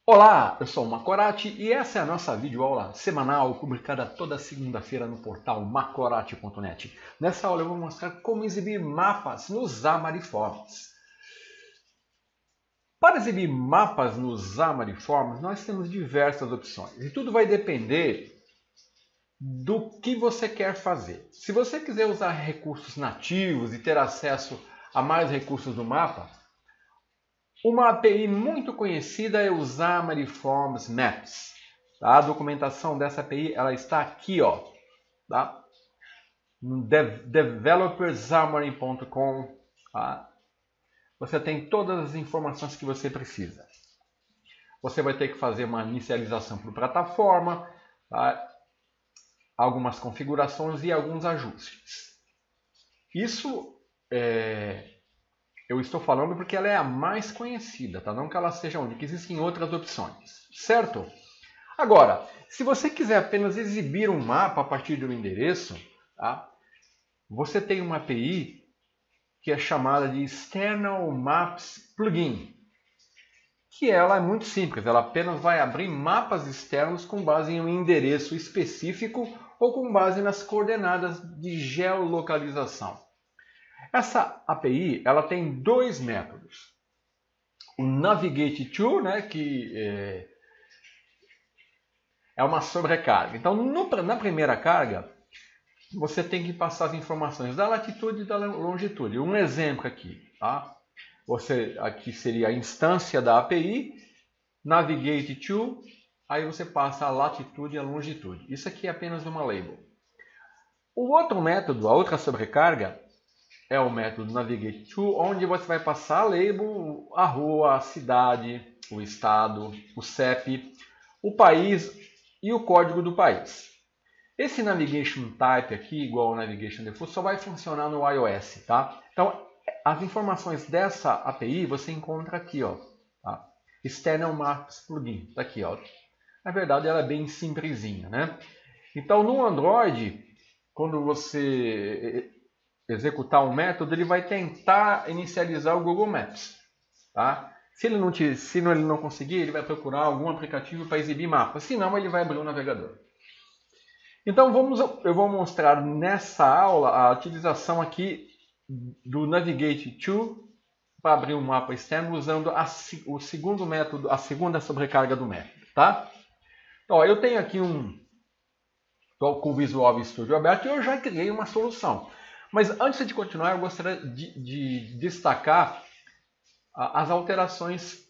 Olá, eu sou o Macorati e essa é a nossa videoaula semanal publicada toda segunda-feira no portal macorati.net. Nessa aula eu vou mostrar como exibir mapas no Xamarin.Forms. Para exibir mapas no Xamarin.Forms, nós temos diversas opções e tudo vai depender do que você quer fazer. Se você quiser usar recursos nativos e ter acesso a mais recursos do mapa, uma API muito conhecida é o Xamarin.Forms Maps. Tá? A documentação dessa API ela está aqui, ó, tá? No developerxamarin.com. Tá? Você tem todas as informações que você precisa. Você vai ter que fazer uma inicialização por plataforma, tá? Algumas configurações e alguns ajustes. Isso eu estou falando porque ela é a mais conhecida, tá? Não que ela seja a única, existem outras opções, certo? Agora, se você quiser apenas exibir um mapa a partir de um endereço, tá? Você tem uma API que é chamada de External Maps Plugin, que ela é muito simples, ela apenas vai abrir mapas externos com base em um endereço específico ou com base nas coordenadas de geolocalização. Essa API ela tem dois métodos. O Navigate To, né, que é uma sobrecarga. Então, na primeira carga, você tem que passar as informações da latitude e da longitude. Um exemplo aqui. Tá? Aqui seria a instância da API, Navigate To, aí você passa a latitude e a longitude. Isso aqui é apenas uma label. O outro método, a outra sobrecarga, é o método Navigate To, onde você vai passar a label, a rua, a cidade, o estado, o CEP, o país e o código do país. Esse Navigation Type aqui, igual ao Navigation Default, só vai funcionar no iOS, tá? Então, as informações dessa API você encontra aqui, ó, tá? External Maps Plugin, tá aqui, ó. Na verdade, ela é bem simplesinha, né? Então, no Android, quando você executar um método, ele vai tentar inicializar o Google Maps. Tá? Se ele não conseguir, ele vai procurar algum aplicativo para exibir mapas. Se não, ele vai abrir o navegador. Então, eu vou mostrar nessa aula a utilização aqui do Navigate To para abrir um mapa externo usando o segundo método, a segunda sobrecarga do método. Tá? Então, eu tenho aqui estou com o Visual Studio aberto e eu já criei uma solução. Mas antes de continuar, eu gostaria de destacar as alterações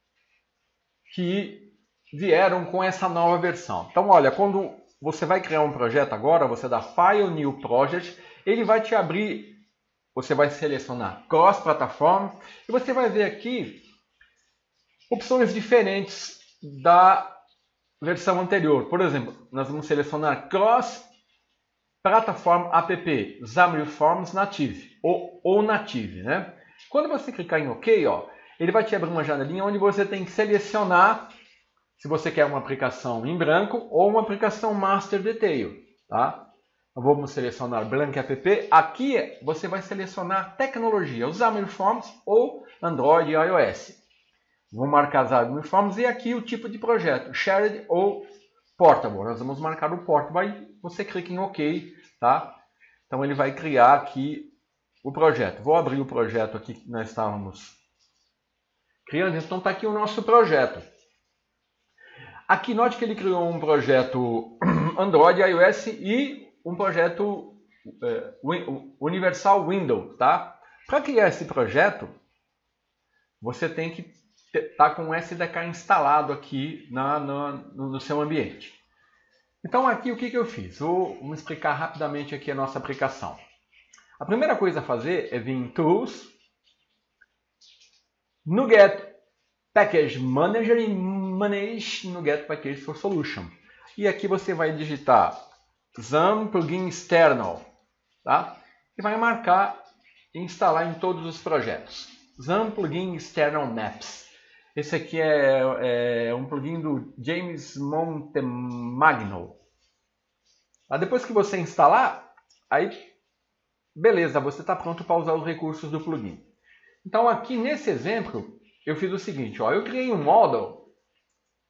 que vieram com essa nova versão. Então, olha, quando você vai criar um projeto agora, você dá File, New Project, ele vai te abrir, você vai selecionar Cross Platform e você vai ver aqui opções diferentes da versão anterior. Por exemplo, nós vamos selecionar Cross Platform App, Xamarin.Forms Native ou Native, né? Quando você clicar em OK, ó, ele vai te abrir uma janelinha onde você tem que selecionar se você quer uma aplicação em branco ou uma aplicação Master Detail, tá? Então, vamos selecionar Blank App. Aqui você vai selecionar tecnologia, o Xamarin.Forms ou Android e iOS. Vou marcar Xamarin.Forms e aqui o tipo de projeto, Shared ou Portable. Nós vamos marcar o Portable, você clica em OK, tá? Então ele vai criar aqui o projeto. Vou abrir o projeto aqui que nós estávamos criando. Então está aqui o nosso projeto. Aqui note que ele criou um projeto Android, iOS e um projeto Universal Windows, tá? Para criar esse projeto, você tem que estar com o SDK instalado aqui no seu ambiente. Então aqui o que eu fiz? Vamos explicar rapidamente aqui a nossa aplicação. A primeira coisa a fazer é vir em Tools, NuGet Package Manager e Manage NuGet Package for Solution. E aqui você vai digitar Xam Plugin External, tá? E vai marcar e instalar em todos os projetos. Xam Plugin External Maps. Esse aqui é um plugin do James Montemagno. Depois que você instalar, aí beleza, você está pronto para usar os recursos do plugin. Então aqui nesse exemplo, eu fiz o seguinte, ó, eu criei um model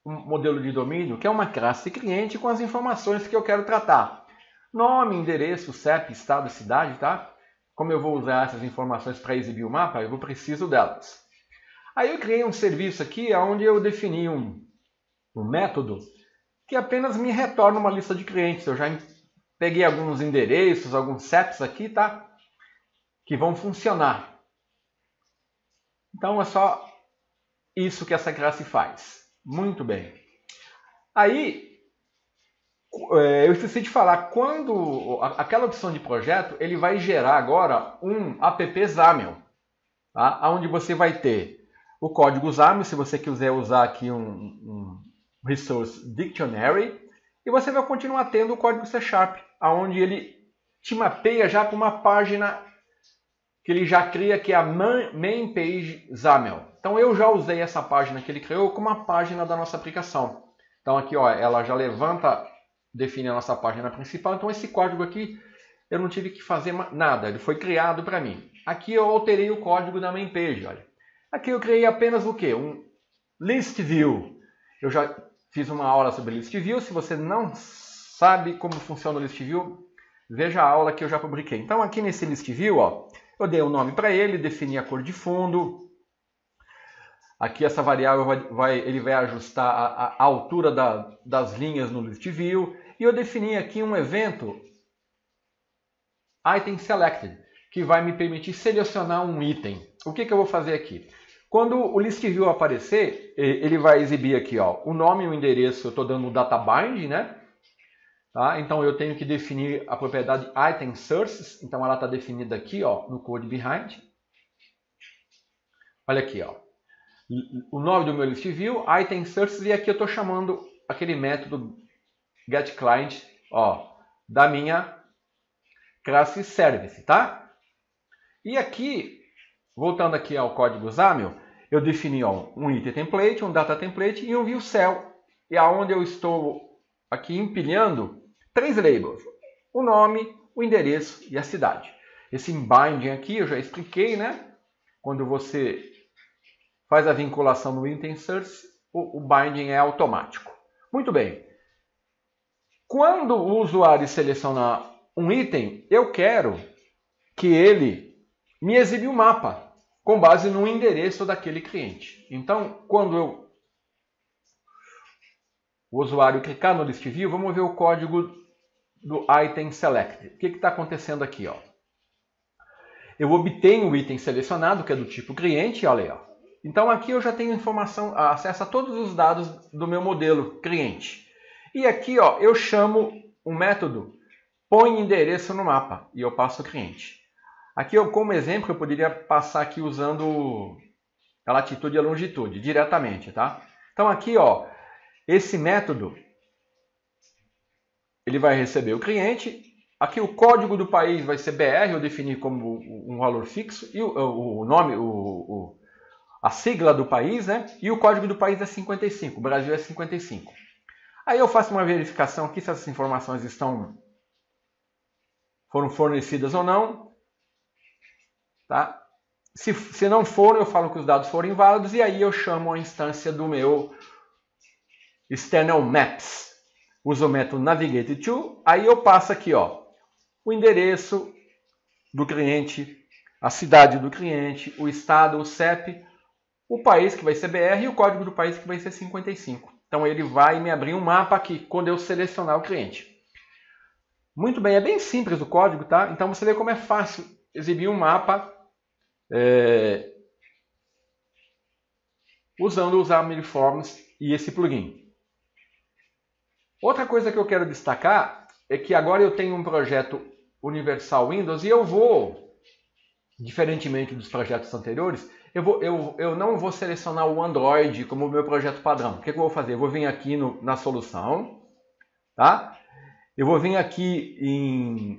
um modelo de domínio que é uma classe cliente com as informações que eu quero tratar. Nome, endereço, CEP, estado, cidade, tá? Como eu vou usar essas informações para exibir o mapa, eu preciso delas. Aí eu criei um serviço aqui onde eu defini um método que apenas me retorna uma lista de clientes. Eu já peguei alguns endereços, alguns CEPs aqui, tá? Que vão funcionar. Então é só isso que essa classe faz. Muito bem. Aí, eu esqueci de falar, quando aquela opção de projeto, ele vai gerar agora um app XAML, tá? Onde você vai ter o código XAML, se você quiser usar aqui um Resource Dictionary, e você vai continuar tendo o código C#, onde ele te mapeia já para uma página que ele já cria, que é a Main Page XAML. Então eu já usei essa página que ele criou como uma página da nossa aplicação. Então aqui, ó, ela já levanta, define a nossa página principal. Então esse código aqui eu não tive que fazer nada, ele foi criado para mim. Aqui eu alterei o código da Main Page, olha. Aqui eu criei apenas o quê? Um List View. Eu já fiz uma aula sobre List View. Se você não sabe como funciona o List View, veja a aula que eu já publiquei. Então aqui nesse List View, ó, eu dei um nome para ele, defini a cor de fundo. Aqui essa variável ele vai ajustar a altura das linhas no List View. E eu defini aqui um evento Item Selected, que vai me permitir selecionar um item. O que eu vou fazer aqui? Quando o List View aparecer, ele vai exibir aqui, ó, o nome e o endereço. Eu estou dando o data bind, né? Tá? Então eu tenho que definir a propriedade Item Sources. Então ela está definida aqui, ó, no code behind. Olha aqui, ó. O nome do meu List View, Item Sources, e aqui eu estou chamando aquele método getClient, ó, da minha classe Service, tá? E aqui, voltando aqui ao código XAML, eu defini, ó, um item template, um data template e um view cell, e aonde eu estou aqui empilhando 3 labels: o nome, o endereço e a cidade. Esse binding aqui eu já expliquei, né? Quando você faz a vinculação no item source, o binding é automático. Muito bem. Quando o usuário selecionar um item, eu quero que ele me exiba um mapa com base no endereço daquele cliente. Então, quando o usuário clicar no List View, vamos ver o código do Item Select. O que está acontecendo aqui? Ó? Eu obtenho o item selecionado, que é do tipo cliente, olha aí, ó. Então aqui eu já tenho informação, acesso a todos os dados do meu modelo cliente. E aqui, ó, eu chamo um método põe endereço no mapa e eu passo o cliente. Aqui, como exemplo, eu poderia passar aqui usando a latitude e a longitude diretamente, tá? Então aqui, ó, esse método ele vai receber o cliente. Aqui o código do país vai ser BR, eu defini como um valor fixo, e o nome, a sigla do país, né? E o código do país é 55, o Brasil é 55. Aí eu faço uma verificação aqui se essas informações foram fornecidas ou não. Tá? Se não foram, eu falo que os dados foram inválidos e aí eu chamo a instância do meu external maps. Uso o método navigateTo, aí eu passo aqui, ó, o endereço do cliente, a cidade do cliente, o estado, o CEP, o país que vai ser BR e o código do país que vai ser 55. Então ele vai me abrir um mapa aqui quando eu selecionar o cliente. Muito bem, é bem simples o código, tá? Então você vê como é fácil exibir um mapa usando os XAML Forms e esse plugin. Outra coisa que eu quero destacar é que agora eu tenho um projeto Universal Windows e eu vou, diferentemente dos projetos anteriores, eu não vou selecionar o Android como o meu projeto padrão. O que eu vou fazer? Eu vou vir aqui na solução, tá? Eu vou vir aqui em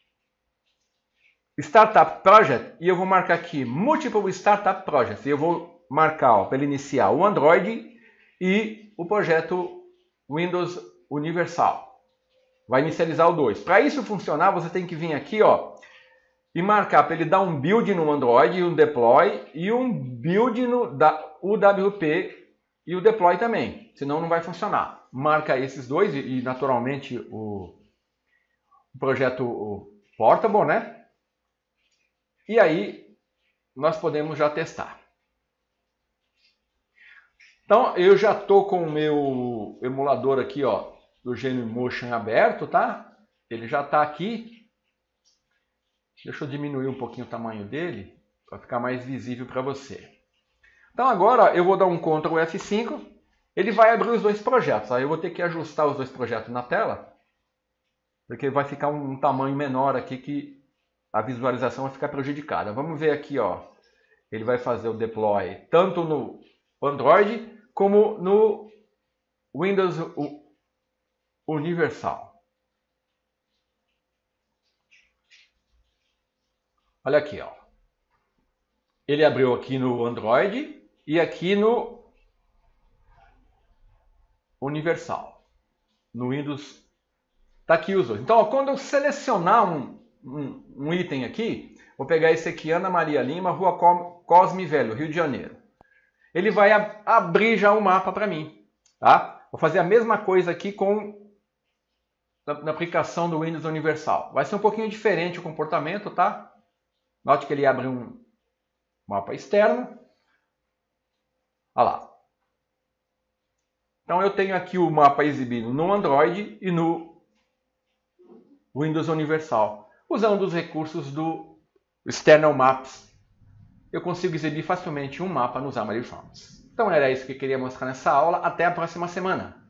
Startup Project e eu vou marcar aqui Multiple Startup Projects. E eu vou marcar para ele iniciar o Android e o projeto Windows Universal. Vai inicializar o 2. Para isso funcionar, você tem que vir aqui, ó, e marcar para ele dar um build no Android, um deploy e um build no UWP e o deploy também, senão não vai funcionar. Marca esses dois e naturalmente o projeto Portable, né? E aí nós podemos já testar. Então eu já estou com o meu emulador aqui, ó, do Genymotion aberto, tá? Ele já está aqui. Deixa eu diminuir um pouquinho o tamanho dele para ficar mais visível para você. Então agora eu vou dar um Ctrl F5, ele vai abrir os dois projetos. Aí eu vou ter que ajustar os dois projetos na tela, porque vai ficar um tamanho menor aqui que a visualização vai ficar prejudicada. Vamos ver aqui, ó. Ele vai fazer o deploy tanto no Android como no Windows Universal. Olha aqui, ó. Ele abriu aqui no Android e aqui no Universal. No Windows tá aqui os dois. Então, ó, quando eu selecionar um item aqui, vou pegar esse aqui, Ana Maria Lima, Rua Cosme Velho, Rio de Janeiro. Ele vai abrir já o mapa para mim, tá? Vou fazer a mesma coisa aqui na aplicação do Windows Universal. Vai ser um pouquinho diferente o comportamento, tá? Note que ele abre um mapa externo. Olha lá. Então eu tenho aqui o mapa exibido no Android e no Windows Universal. Usando os recursos do External Maps, eu consigo exibir facilmente um mapa no Xamarin Forms. Então era isso que eu queria mostrar nessa aula. Até a próxima semana.